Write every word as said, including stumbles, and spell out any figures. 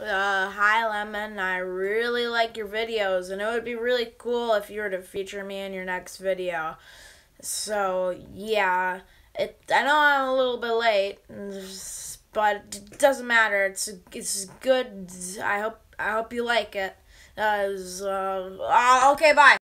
Uh, hi, Lemon. I really like your videos, and it would be really cool if you were to feature me in your next video. So, yeah, it. I know I'm a little bit late, but it doesn't matter. It's it's good. I hope I hope you like it. Uh, so, uh okay, bye.